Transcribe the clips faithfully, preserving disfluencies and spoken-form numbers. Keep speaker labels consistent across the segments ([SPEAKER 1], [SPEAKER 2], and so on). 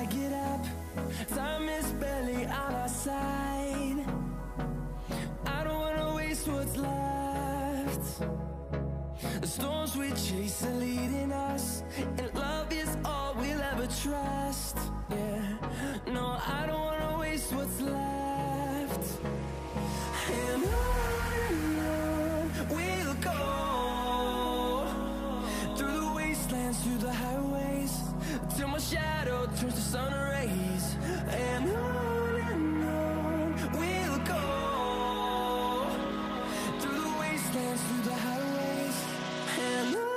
[SPEAKER 1] I get up, time is barely on our side. I don't wanna waste what's left. The storms we chase are leading us, and love is all we'll ever trust. Yeah, no, I don't wanna waste what's left. And on and on we'll go, through the wastelands, through the highways, till my shadow turns to sun rays. And on and on we'll go, through the wastelands, through the highways, and on.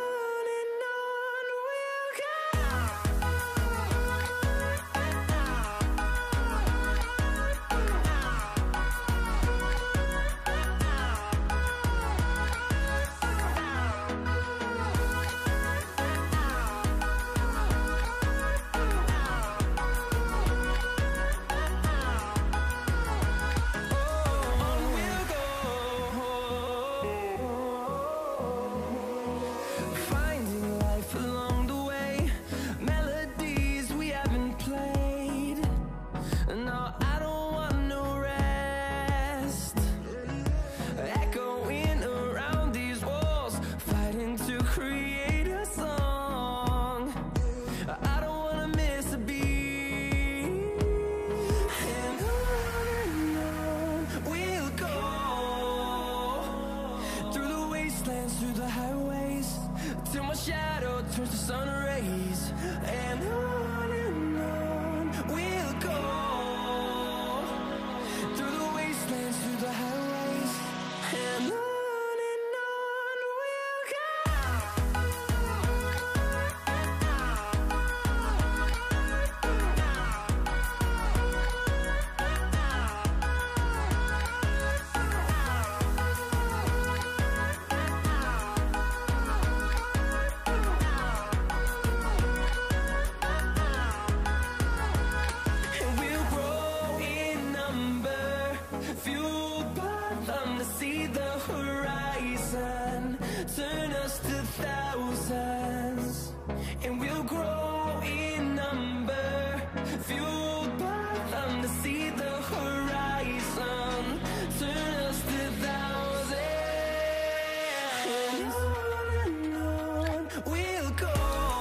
[SPEAKER 1] Through the highways, till my shadow turns to sun rays. And on and on we'll go, through the wastelands, through the highways, and on. See the horizon turn us to thousands, and we'll grow in number, fueled by them. To see the horizon turn us to thousands, and on and on we'll go,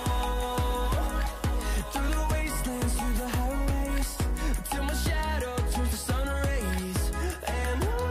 [SPEAKER 1] through the wastelands, through the highways, till my shadow turns to sun rays. And on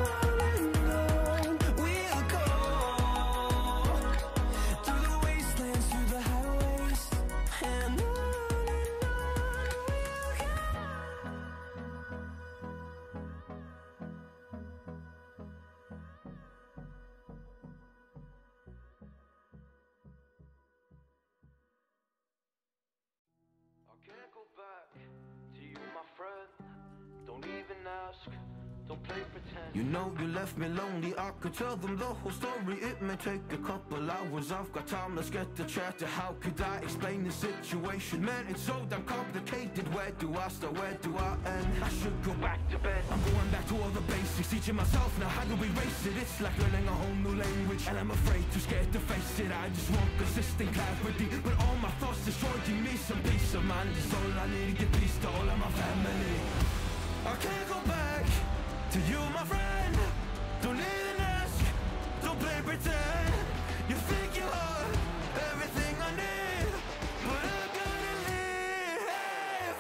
[SPEAKER 2] don't even ask, don't play pretend.
[SPEAKER 3] You know you left me lonely, I could tell them the whole story. It may take a couple hours, I've got time, let's get to chat. How could I explain the situation? Man, it's so damn complicated. Where do I start, where do I end? I should go back to bed, I'm going back to all the basics, teaching myself now how to erase it. It's like learning a whole new language, and I'm afraid, too scared to face it. I just want consistent clarity, but all my thoughts destroy. Give me some peace of mind, it's all I need. Give peace to all of my family. I can't go back to you, my friend. Don't even ask, don't play pretend. You think you are everything I need, but I gotta leave.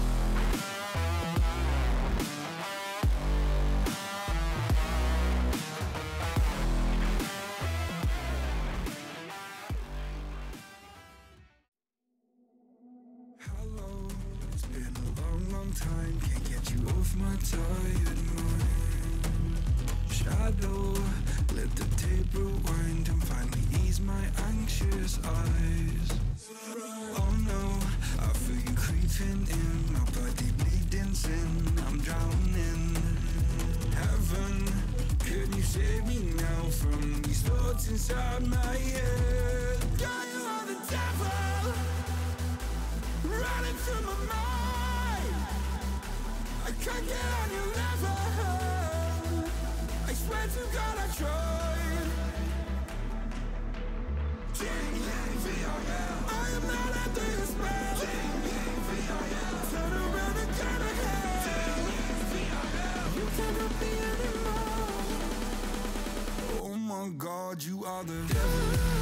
[SPEAKER 4] Hello, it's been a long, long time. Can't get you off my tired mind. Shadow, let the tape rewind and finally ease my anxious eyes. Oh no, I feel you creeping in, my body bleeding sin. I'm drowning. Heaven, can you save me now from these thoughts inside my head? God, you are the devil, running through my mind. I can't get on your level, I swear to God I tried. Can't live I am not under your spell. Turn around and turn ahead. You cannot be anymore. Oh my God, you are the devil.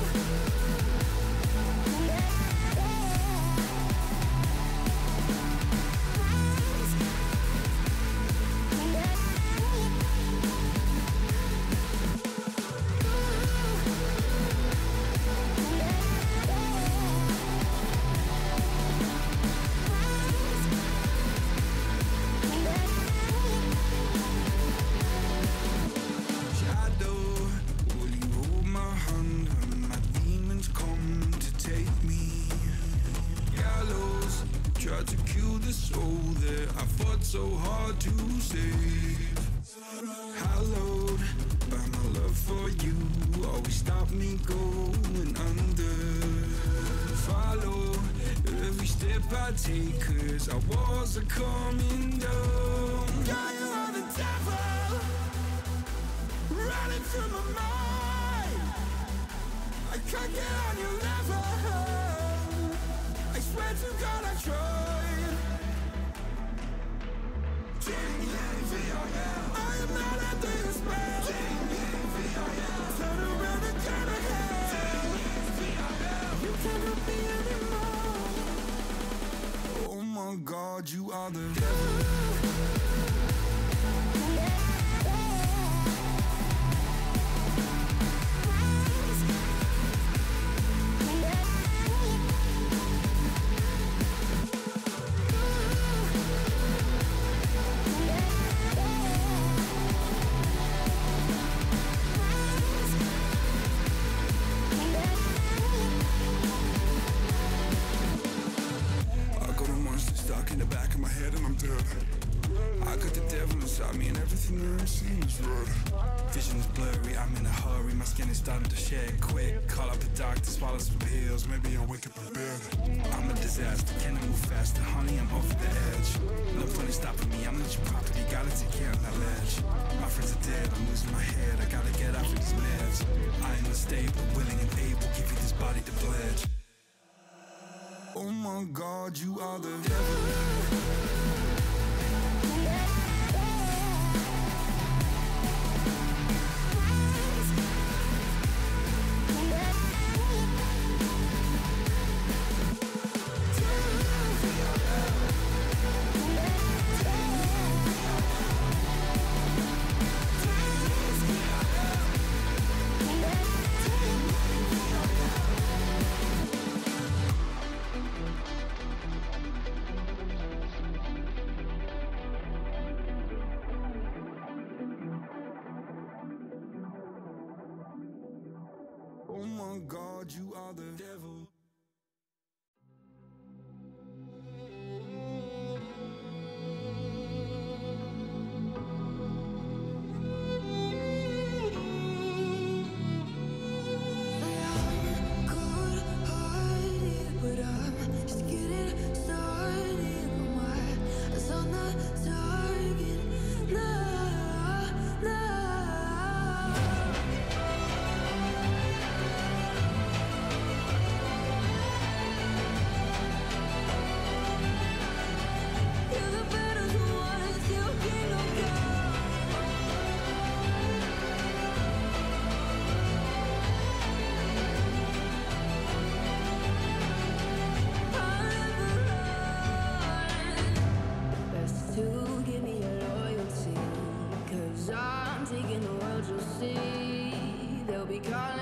[SPEAKER 4] So hard to save. Hallowed by my love for you, always stop me going under. Follow every step I take, cause our walls are coming down. Yeah, you are the devil, running through my mind. I can't get on your level. I swear to God I tried. I am not under your spell. Turn around and turn ahead. You cannot be anymore. Oh my God, you are the devil. Me and everything there seems red. Vision is blurry, I'm in a hurry. My skin is starting to shed quick. Call up the doctor, swallow some pills. Maybe I'll wake up in bed. I'm a disaster, can I move faster? Honey, I'm off the edge. No point in stopping me, I'm not your property. Gotta take care of that ledge. My friends are dead, I'm losing my head. I gotta get off of these meds. I am unstable, willing and able. Give you this body to pledge. Oh my God, you are the devil. Oh my God, you are the devil.
[SPEAKER 5] Taking the world, you'll see they'll be calling.